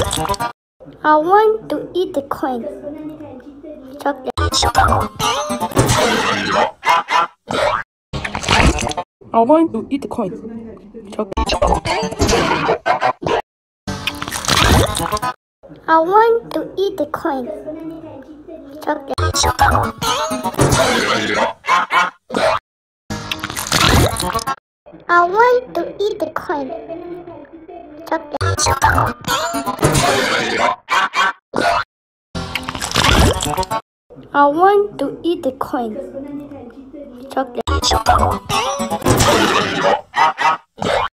I want to eat the coin. Chocolate. I want to eat the coin. Chocolate. I want to eat the coin. Chocolate. I want to eat the coin. Chocolate. I want to eat the coin. Chocolate.